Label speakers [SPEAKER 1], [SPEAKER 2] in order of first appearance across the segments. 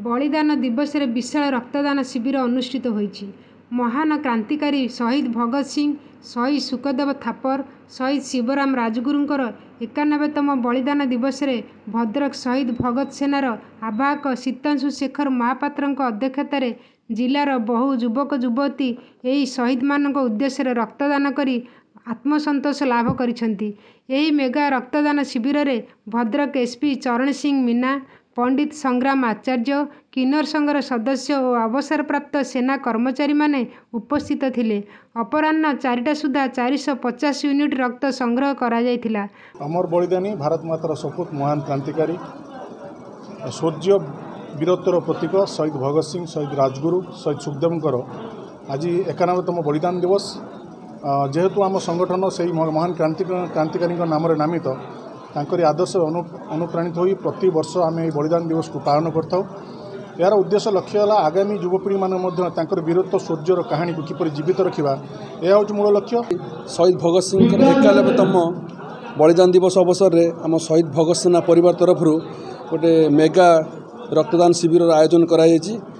[SPEAKER 1] बलिदान दिवस रे विशाल रक्तदान शिविर अनुष्ठित होईछि। महान क्रांतिकारी शहीद भगत सिंह, शहीद सुखदेव थापर, शहीद शिवराम राजगुरुंकर 91तम बलिदान दिवस रे भद्रक शहीद भगत सेनार आवाहक सीतांशु शेखर महापात्रଙ୍କ अध्यक्षतार जिलार बहु युवक युवती एही शहीद मानक उद्देश्य रक्तदान करी आत्मसंतोष लाभ करिसेंती। एही मेगा रक्तदान शिविर रे भद्रक एसपी चरण सिंह मीना, पंडित संग्राम आचार्य, किन्नर संघर सदस्य और अवसर प्राप्त सेना कर्मचारी माने उपस्थित थिले। अपराह्न 4टा सुधा 450 यूनिट रक्त संग्रह करा जायथिला।
[SPEAKER 2] अमर बलिदानी भारत मातार सपूत महान क्रांतिकारी शौर्य वीरत्वर प्रतीक शहीद भगत सिंह, शहीद राजगुरु, शहीद सुखदेवंकर आज 91तम बलिदान दिवस। जेहेतु आम संगठन से महान क्रांतिकारी नाम नामित तांकरी आदर्श अनुप्राणित हो प्रति वर्ष आम बलिदान दिवस को पालन करता। यार उद्देश्य लक्ष्य है आगामी युवपीढ़ी मानकर वीरत्व शौर्यर कहानी को किपर जीवित रखा, यह हूँ मूल लक्ष्य।
[SPEAKER 3] शहीद भगत सिंह 91तम बलिदान दिवस अवसर में आम शहीद भगत सेना परिवार तरफ गोटे मेगा रक्तदान शिविर आयोजन कराई।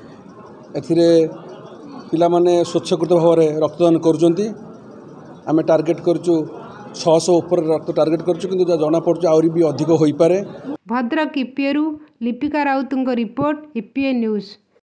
[SPEAKER 3] पिला माने स्वच्छकृत भाव में रक्तदान करुँच। आम टार्गेट करूँ 600 ऊपर रक्त टार्गेट करूँ, किंतु जना पड़े आहरी भी अधिक हो पारे।
[SPEAKER 1] भद्रक ईपीएरू लिपिका राउतुंग रिपोर्ट, ईपीए न्यूज।